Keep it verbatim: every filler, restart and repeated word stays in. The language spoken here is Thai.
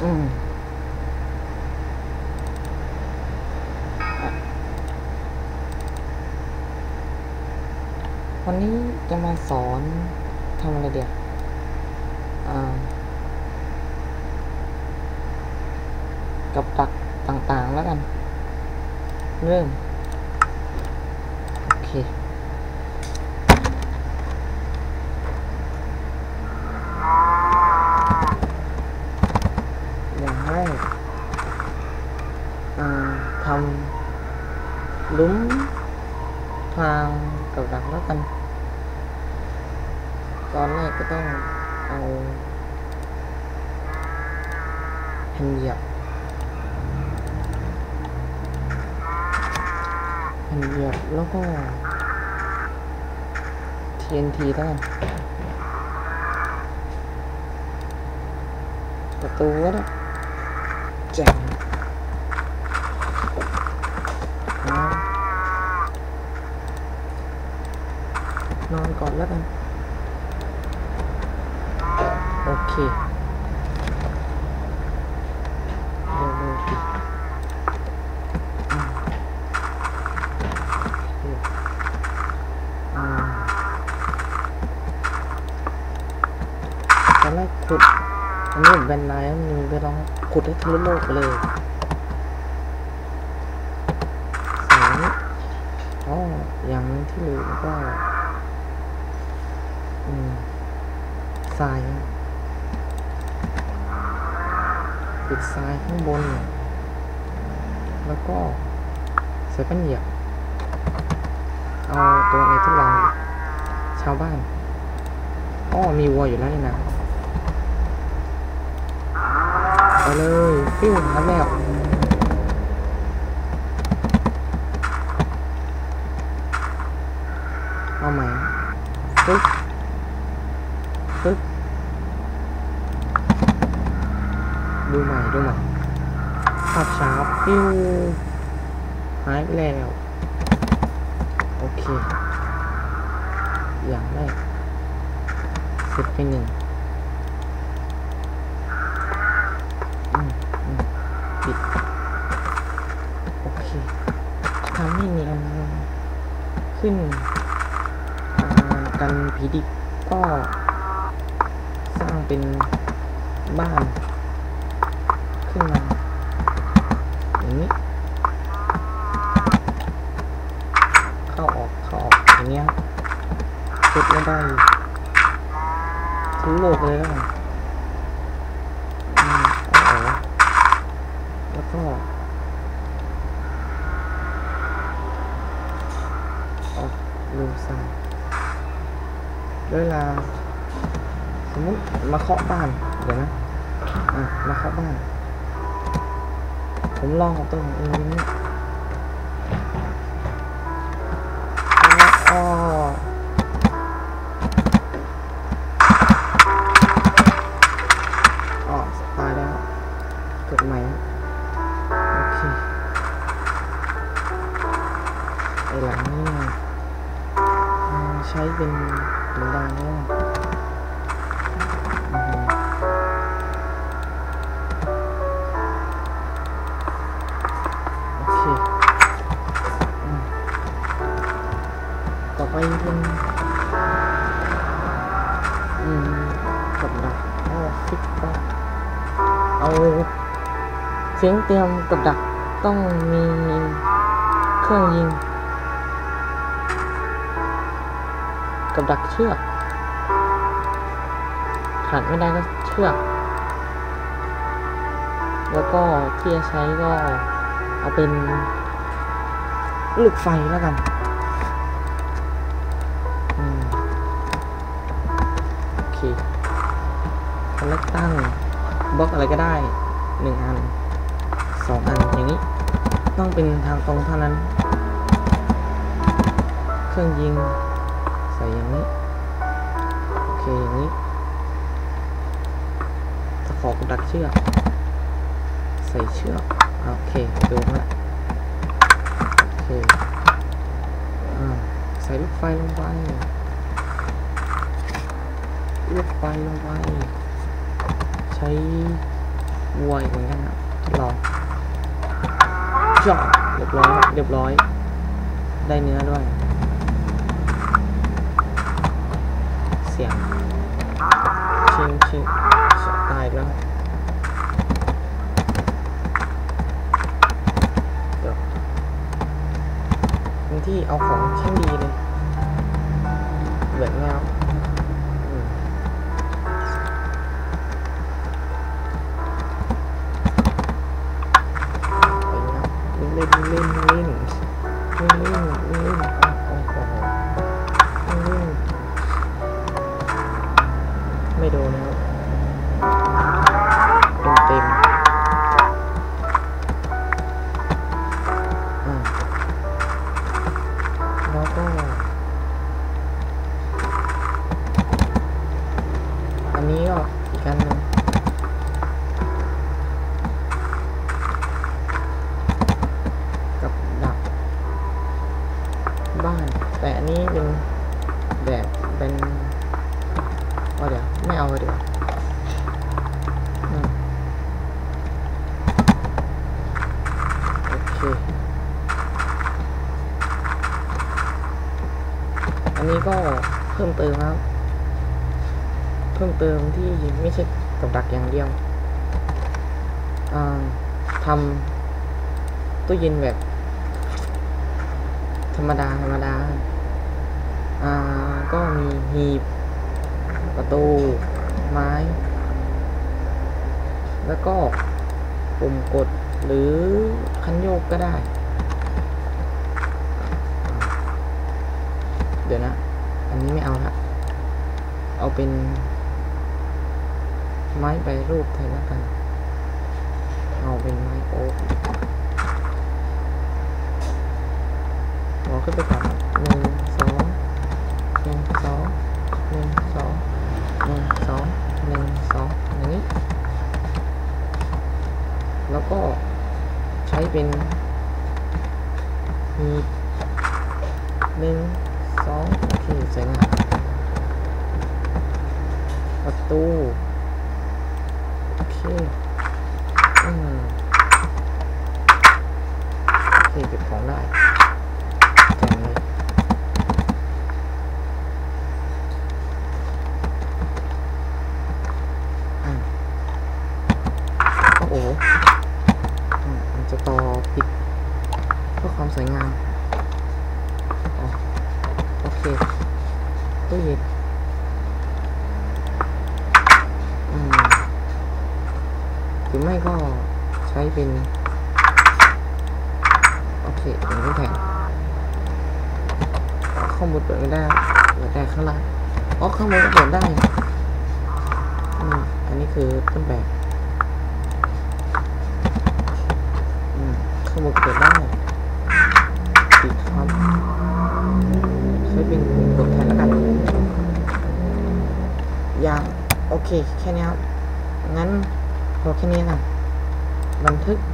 อืมวันนี้จะมาสอนทำอะไรเดียวกับดักต่างๆแล้วกันเริ่มโอเคอย่างแรกทำลุ้มทางกับดักแล้วกันตอนแรกก็ต้องเอาแผ่นเหยียบแผ่นเหยียบแล้วก็ ที เอ็น ที ได้ประตูก็ได้แจ๋งนอนก่อนแล้วกันโอเคเร็วๆดิตอนแรกขุดอันนี้เป็นไลน์มีไปลองขุดให้ทะลุโลกไปเลยสองอ๋ออย่างนึงที่เหลือก็อืมทรายปิดทรายข้างบนแล้วก็ใส่แป้นเหยียบเอาตัวในทดลองชาวบ้านอ๋อมีวัวอยู่แล้วนี่นะไปเลยปิ้วทำแล้วเอาใหม่ปึ๊บปึ๊บดูใหม่ดูใหม่ภาพช้าปิ้วหายไปแล้วโอเคอย่างแรกเสร็จไปหนึ่งปิดโอเคทำให้เนียนขึ้นกันผีดิบก็สร้างเป็นบ้านขึ้นมาอย่างนี้เข้าออกเข้าออกอย่างเงี้ยสุดไม่ได้ทุกโลกเลยแล้วกันอืมเอาออกแล้วก็ออกรูซ้ายเวลาสมมติมาเคาะบ้านเดี๋ยวนะอ่ะมาเคาะบ้านผมลองของตัวเองนี้อ๋ออ๋อตายแล้วเกิดใหม่โอเคไอหลังนี่ใช้เป็นเหมือนดังแล้วต่อไปเป็นอืมกับดักอ๋อฟิกก็เอาเสียงเตรียมกับดักต้องมีเครื่องยิงกับดักเชือกขาดไม่ได้ก็เชือกแล้วก็ที่จะใช้ก็เอาเป็นลูกไฟแล้วกันโอเคคนละตั้งบล็อกอะไรก็ได้หนึ่งอันสองอันอย่างนี้ต้องเป็นทางตรงเท่านั้นเครื่องยิงใส่อย่างนี้โอเคอย่างนี้ตะขอกับดักเชือกใส่เชือกโอเคดูนะโอเคใส่ลูกไฟลงไปลูกไฟลงไปใช้วัวอีกเหมือนกันนะทดลองจอดเรียบร้อยเรียบร้อยได้เนื้อด้วยเสียงชิงชิงตายแล้วเดี๋ยวเป็นที่เอาของชั้นดีเลยแบบแนวเล่นเล่นเล่นเล่นเล่นเล่นเล่นโอ้โหเล่นไม่โดนนะครับเต็มเต็มอ่าแล้วก็อันนี้ก็อีกอันหนึ่งบ้านแต่อันนี้เป็นแบบเป็นว่าเดี๋ยวไม่เอาเลยดีกว่าโอเคอันนี้ก็เพิ่มเติมครับเพิ่มเติมที่ไม่ใช่กับดักอย่างเดียวทำตู้เย็นแบบธรรมดาธรรมดาอ่าก็มีหีบประตูไม้แล้วก็ปุ่มกดหรือคันโยกก็ได้เดี๋ยวนะอันนี้ไม่เอาละเอาเป็นไม้ใบรูปแทนแล้วกันเอาเป็นไม้โอ๊กขึ้นไปก่อนหนึ่งสองหนึ่งสองหนึ่งสองหนึ่งสองหนึ่งสองอย่างนี้แล้วก็ใช้เป็นมีหนึ่งสองโอเคสวยงามประตูโอเคอืมโอเคเก็บของได้โอ้มันจะต่อปิดเพื่อความสวยงามโอเคตู้เย็นหรือไม่ก็ใช้เป็นโอเคอย่างนี้แทนข้อมูลเปิดไม่ได้เปิดได้ข้างล่างอ๋อข้างบนก็เปิดได้อืมอันนี้คือต้นแบบข้อมูลเปิดได้ปิดครับใช้เป็นปุ่มกดแทนแล้วกันอย่างโอเคแค่นี้ครับงั้นพอแค่นี้นะบันทึก